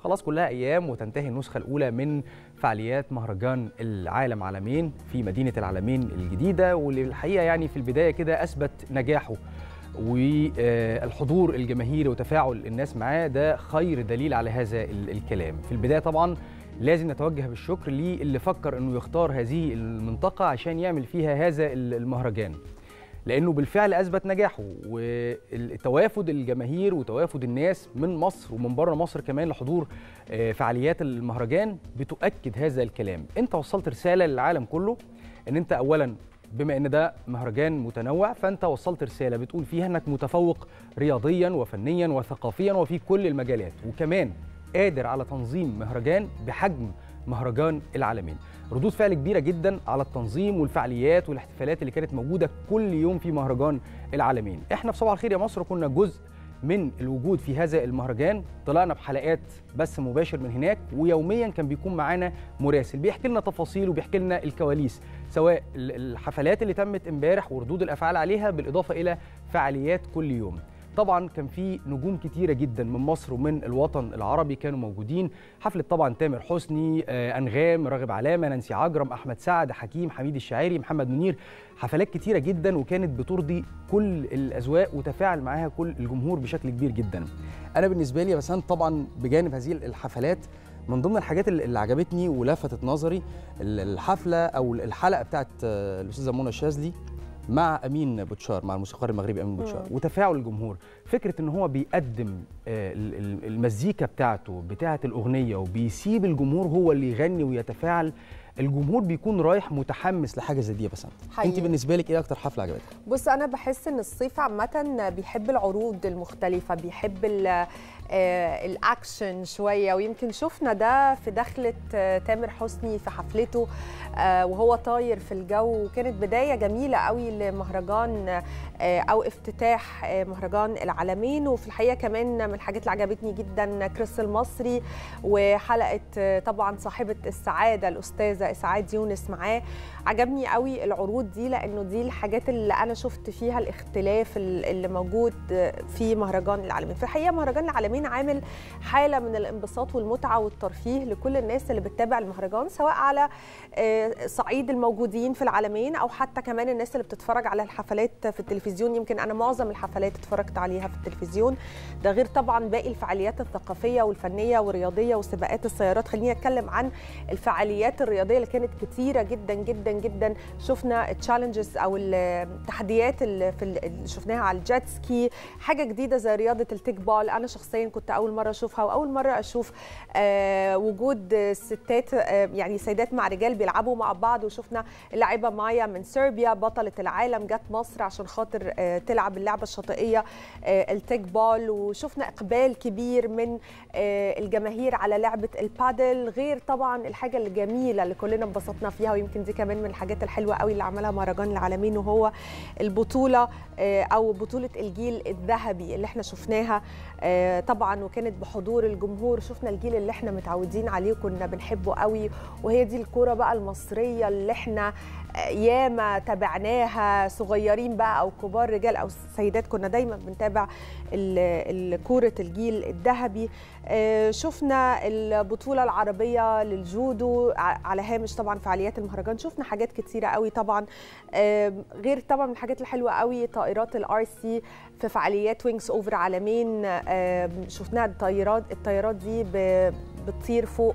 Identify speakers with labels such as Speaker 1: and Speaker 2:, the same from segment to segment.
Speaker 1: خلاص كلها أيام وتنتهي النسخة الأولى من فعاليات مهرجان العالم عالمين في مدينة العالمين الجديدة، واللي الحقيقة يعني في البداية كده أثبت نجاحه والحضور الجماهيري وتفاعل الناس معاه ده خير دليل على هذا الكلام. في البداية طبعا لازم نتوجه بالشكر للي فكر أنه يختار هذه المنطقة عشان يعمل فيها هذا المهرجان، لأنه بالفعل أثبت نجاحه، والتوافد الجماهير وتوافد الناس من مصر ومن بره مصر كمان لحضور فعاليات المهرجان بتؤكد هذا الكلام. أنت وصلت رسالة للعالم كله أن أنت أولا بما أن ده مهرجان متنوع فأنت وصلت رسالة بتقول فيها أنك متفوق رياضيا وفنيا وثقافيا وفي كل المجالات، وكمان قادر على تنظيم مهرجان بحجم مهرجان العالمين. ردود فعل كبيرة جدا على التنظيم والفعاليات والاحتفالات اللي كانت موجودة كل يوم في مهرجان العالمين. احنا في صباح الخير يا مصر كنا جزء من الوجود في هذا المهرجان، طلعنا بحلقات بث مباشر من هناك، ويوميا كان بيكون معانا مراسل بيحكي لنا تفاصيل وبيحكي لنا الكواليس، سواء الحفلات اللي تمت امبارح وردود الافعال عليها بالاضافة الى فعاليات كل يوم. طبعا كان في نجوم كتيرة جدا من مصر ومن الوطن العربي كانوا موجودين. حفلة طبعا تامر حسني، أنغام، راغب علامة، نانسي عجرم، أحمد سعد، حكيم، حميد الشاعري، محمد منير، حفلات كتيرة جدا وكانت بترضي كل الأذواق وتفاعل معاها كل الجمهور بشكل كبير جدا. أنا بالنسبة لي بس طبعا بجانب هذه الحفلات من ضمن الحاجات اللي عجبتني ولفتت نظري الحفلة أو الحلقة بتاعت الأستاذة منى الشاذلي مع أمين بوتشار، مع الموسيقار المغربي أمين بوتشار، وتفاعل الجمهور. فكرة إن هو بيقدم المزيكا بتاعة الأغنية وبيسيب الجمهور هو اللي يغني ويتفاعل، الجمهور بيكون رايح متحمس لحاجة زي دي. بس أنت بالنسبة لك إيه أكتر حفلة عجبتك؟
Speaker 2: بص، أنا بحس إن الصيف عامة بيحب العروض المختلفة، بيحب الأكشن شوية، ويمكن شفنا ده في دخلة تامر حسني في حفلته وهو طاير في الجو، وكانت بداية جميلة قوي لمهرجان أو افتتاح مهرجان العالمين. وفي الحقيقة كمان من الحاجات اللي عجبتني جدا كريس المصري، وحلقة طبعا صاحبة السعادة الأستاذة إسعاد يونس معاه. عجبني قوي العروض دي لأنه دي الحاجات اللي أنا شفت فيها الاختلاف اللي موجود في مهرجان العالمين. في الحقيقة مهرجان العالمين عامل حالة من الانبساط والمتعة والترفيه لكل الناس اللي بتتابع المهرجان، سواء على صعيد الموجودين في العالمين أو حتى كمان الناس اللي بتتفرج على الحفلات في التلفزيون. يمكن أنا معظم الحفلات اتفرجت عليها في التلفزيون، ده غير طبعا باقي الفعاليات الثقافية والفنية والرياضية وسباقات السيارات. خليني أتكلم عن الفعاليات الرياضية اللي كانت كتيرة جدا جدا جدا. شفنا التشالنجز أو التحديات اللي شفناها على الجيت سكي، حاجة جديدة زي رياضة التيك بال، أنا شخصيا كنت أول مرة أشوفها، وأول مرة أشوف وجود ستات يعني سيدات مع رجال بيلعبوا مع بعض. وشفنا اللاعبة مايا من صربيا بطلة العالم جت مصر عشان خاطر تلعب اللعبة الشاطئية التيك بال، وشفنا إقبال كبير من الجماهير على لعبة البادل، غير طبعا الحاجة الجميلة اللي كلنا انبسطنا فيها، ويمكن دي كمان من الحاجات الحلوة قوي اللي عملها مهرجان العالمين، وهو البطولة أو بطولة الجيل الذهبي اللي احنا شفناها طبعا، وكانت بحضور الجمهور. شفنا الجيل اللي احنا متعودين عليه وكنا بنحبه قوي، وهي دي الكرة بقى المصرية اللي احنا ياما تابعناها، صغيرين بقى او كبار رجال او سيدات، كنا دايما بنتابع كرة الجيل الذهبي. شفنا البطولة العربية للجودو على هامش طبعا فعاليات المهرجان. شفنا حاجات كتيرة قوي طبعا، غير طبعا من الحاجات الحلوة قوي طائرات الار سي في فعاليات وينجز اوفر عالمين. شفناها الطيارات دي بتطير فوق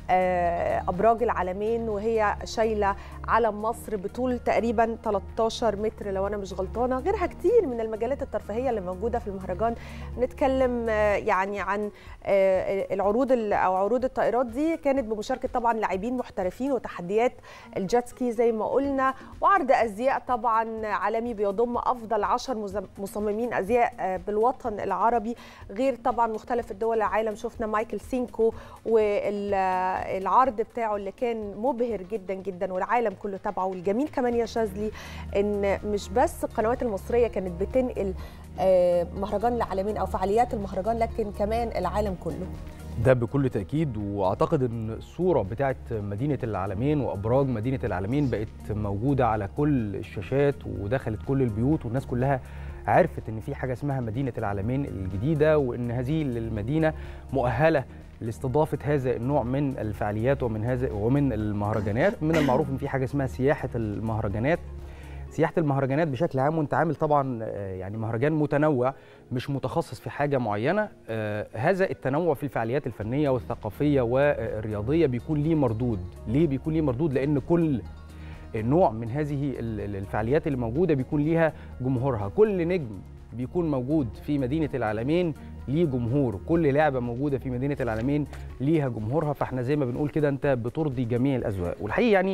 Speaker 2: أبراج العالمين وهي شايلة علم مصر بطول تقريبا 13 متر لو أنا مش غلطانة، غيرها كتير من المجالات الترفيهية اللي موجودة في المهرجان. نتكلم يعني عن العروض أو عروض الطائرات دي كانت بمشاركة طبعا لاعبين محترفين، وتحديات الجيت سكي زي ما قلنا، وعرض أزياء طبعا عالمي بيضم أفضل 10 مصممين أزياء بالوطن العربي، غير طبعا مختلف الدول العالم. شفنا مايكل سينكو والعرض بتاعه اللي كان مبهر جدا جدا والعالم كله تابعه. والجميل كمان يا شاذلي ان مش بس القنوات المصريه كانت بتنقل مهرجان العالمين او فعاليات المهرجان، لكن كمان العالم كله.
Speaker 1: ده بكل تأكيد، واعتقد ان الصورة بتاعت مدينة العالمين وابراج مدينة العالمين بقت موجودة على كل الشاشات ودخلت كل البيوت، والناس كلها عرفت ان في حاجة اسمها مدينة العالمين الجديدة، وان هذه المدينة مؤهلة لاستضافه هذا النوع من الفعاليات ومن المهرجانات. من المعروف ان في حاجه اسمها سياحه المهرجانات. سياحه المهرجانات بشكل عام، وانت عامل طبعا يعني مهرجان متنوع مش متخصص في حاجه معينه، هذا التنوع في الفعاليات الفنيه والثقافيه والرياضيه بيكون ليه مردود. ليه بيكون ليه مردود؟ لان كل نوع من هذه الفعاليات اللي موجوده بيكون ليها جمهورها. كل نجم بيكون موجود في مدينه العالمين ليه جمهور، كل لعبه موجوده في مدينه العالمين ليها جمهورها. فاحنا زي ما بنقول كده انت بترضي جميع الاذواق. والحقيقه يعني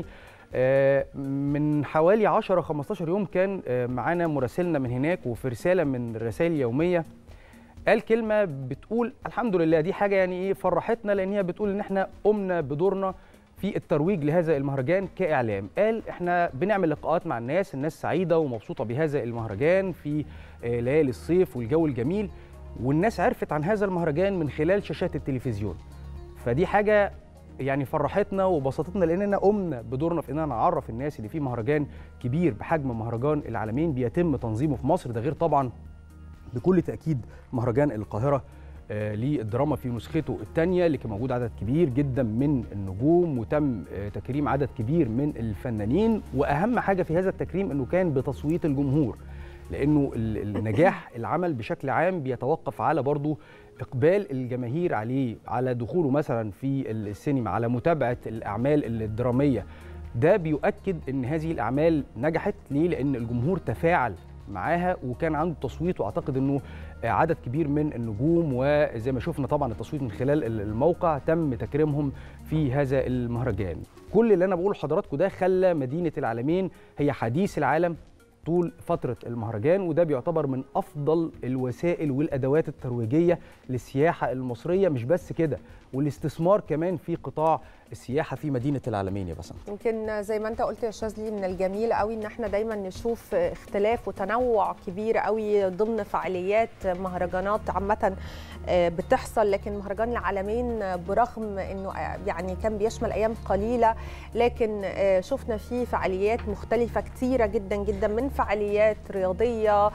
Speaker 1: من حوالي 10-15 يوم كان معانا مراسلنا من هناك، وفي رساله من الرسائل اليوميه قال كلمه بتقول الحمد لله. دي حاجه يعني ايه فرحتنا، لان هي بتقول ان احنا قمنا بدورنا في الترويج لهذا المهرجان كاعلام. قال احنا بنعمل لقاءات مع الناس سعيده ومبسوطه بهذا المهرجان في ليالي الصيف والجو الجميل، والناس عرفت عن هذا المهرجان من خلال شاشات التلفزيون. فدي حاجه يعني فرحتنا وبسطتنا، لاننا قمنا بدورنا في اننا نعرف الناس اللي في مهرجان كبير بحجم مهرجان العالمين بيتم تنظيمه في مصر. ده غير طبعا بكل تاكيد مهرجان القاهره للدراما في نسخته الثانيه اللي كان موجود عدد كبير جدا من النجوم، وتم تكريم عدد كبير من الفنانين. واهم حاجه في هذا التكريم انه كان بتصويت الجمهور، لانه النجاح العمل بشكل عام بيتوقف على برضو اقبال الجماهير عليه، على دخوله مثلا في السينما، على متابعه الاعمال الدراميه. ده بيؤكد ان هذه الاعمال نجحت. ليه؟ لان الجمهور تفاعل معاها وكان عنده تصويت، واعتقد انه عدد كبير من النجوم، وزي ما شفنا طبعا التصويت من خلال الموقع تم تكريمهم في هذا المهرجان. كل اللي انا بقوله لحضراتكم ده خلى مدينه العالمين هي حديث العالم طول فترة المهرجان، وده بيعتبر من أفضل الوسائل والأدوات الترويجية للسياحة المصرية. مش بس كده، والاستثمار كمان في قطاع السياحة في مدينة العالمين. يا بسام،
Speaker 2: يمكن زي ما انت قلت يا شاذلي من الجميل قوي ان احنا دايما نشوف اختلاف وتنوع كبير قوي ضمن فعاليات مهرجانات عامة بتحصل. لكن مهرجان العالمين برغم انه يعني كان بيشمل ايام قليلة، لكن شفنا فيه فعاليات مختلفة كتيرة جدا جدا، من فعاليات رياضية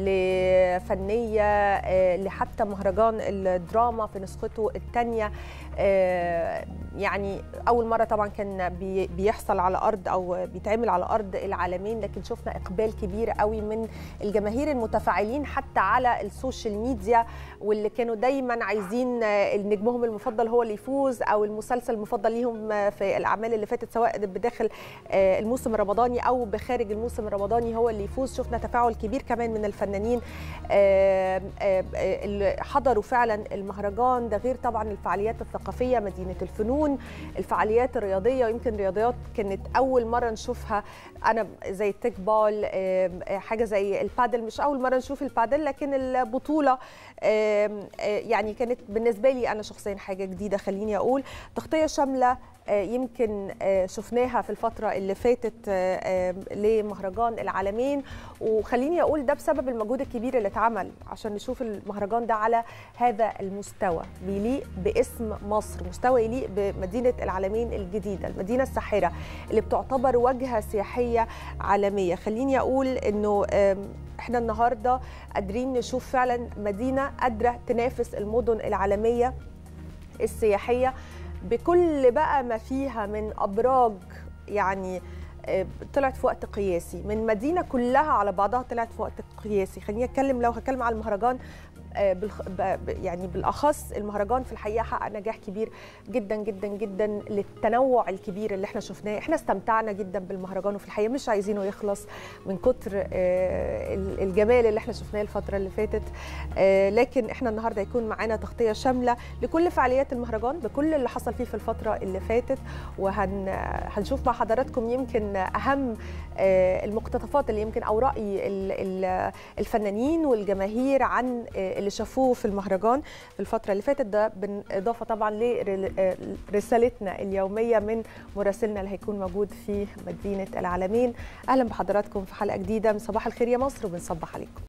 Speaker 2: لفنية لحتى مهرجان الدراما في نسخته الثانية. يعني أول مرة طبعا كان بيحصل على أرض أو بيتعمل على أرض العالمين، لكن شفنا إقبال كبير قوي من الجماهير المتفاعلين حتى على السوشيال ميديا، واللي كانوا دايما عايزين نجمهم المفضل هو اللي يفوز، أو المسلسل المفضل ليهم في الأعمال اللي فاتت سواء بداخل الموسم الرمضاني أو بخارج الموسم الرمضاني هو اللي يفوز. شفنا تفاعل كبير كمان من الفنانين اللي حضروا فعلا المهرجان. ده غير طبعا الفعاليات الثقافية، مدينة الفنون، الفعاليات الرياضية، ويمكن رياضيات كانت أول مرة نشوفها أنا زي التيك بال، حاجة زي البادل. مش أول مرة نشوف البادل، لكن البطولة يعني كانت بالنسبة لي أنا شخصيا حاجة جديدة. خليني أقول تغطية شاملة يمكن شفناها في الفترة اللي فاتت لمهرجان العالمين، وخليني أقول ده بسبب المجهود الكبير اللي اتعمل عشان نشوف المهرجان ده على هذا المستوى، بيليق باسم مصر، مستوى يليق بمدينة العالمين الجديدة، المدينة الساحرة اللي بتعتبر واجهة سياحية عالمية. خليني أقول إنه احنا النهاردة قادرين نشوف فعلا مدينة قادرة تنافس المدن العالمية السياحية بكل بقى ما فيها من أبراج. يعني طلعت في وقت قياسي، من مدينة كلها على بعضها طلعت في وقت قياسي. خليني أتكلم، لو هتكلم على المهرجان يعني بالأخص، المهرجان في الحقيقة حقق نجاح كبير جدا جدا جدا للتنوع الكبير اللي احنا شفناه. احنا استمتعنا جدا بالمهرجان، وفي الحقيقة مش عايزينه يخلص من كتر الجمال اللي احنا شفناه الفترة اللي فاتت. لكن احنا النهاردة يكون معانا تغطية شاملة لكل فعاليات المهرجان بكل اللي حصل فيه في الفترة اللي فاتت، وهنشوف مع حضراتكم يمكن أهم المقتطفات اللي يمكن أو رأي الفنانين والجماهير عن اللي شافوه في المهرجان في الفترة اللي فاتت. ده بالإضافة طبعا لرسالتنا اليومية من مراسلنا اللي هيكون موجود في مدينة العالمين. أهلا بحضراتكم في حلقة جديدة من صباح الخير يا مصر، وبنصبح عليكم.